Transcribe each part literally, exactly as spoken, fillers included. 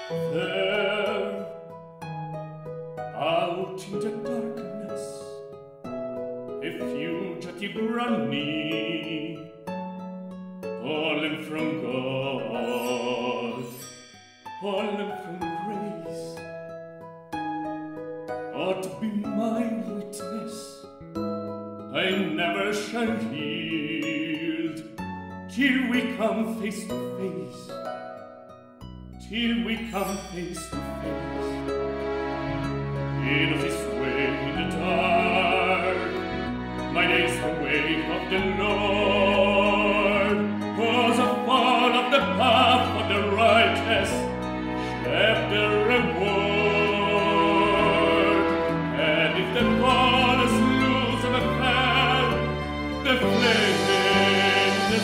There, out in the darkness, a fugitive running, fallen from God, fallen from grace, ought to be my witness. I never shall yield till we come face to face, till we come face to face. He knows his way in the dark, mine is the way of the Lord. Cause a fall of the path of the righteous, shall the reward. And if the fall is loose of a fan, the flame in the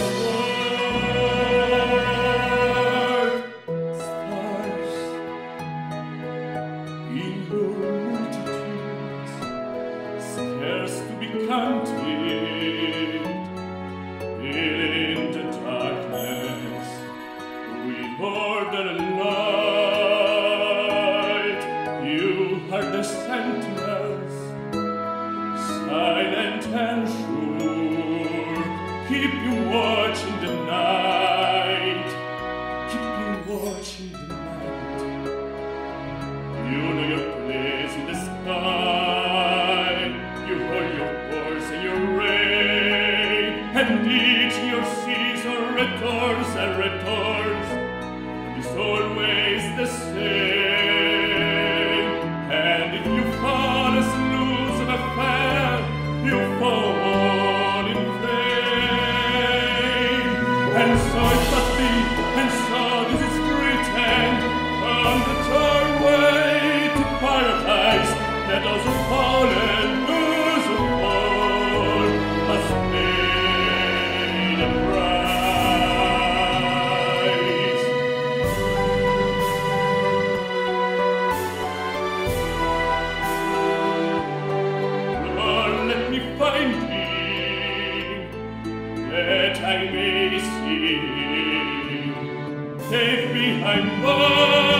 sword. Stars in your multitudes, scarce to be counted, in the darkness, with order and light. You are the sentinels, silent and sure. Keep you watch in the night, keep you watch in the night. You know your place in the sky, you hold your course and your reign, and each your season returns and returns, and is always the same. And if you fall as loose of a fan, you fall in vain. And so it must be, and so this is written on the third way to paradise, that those who fall and those who fall must pay the price. Lord, let me find him, that I may see, safe behind bars.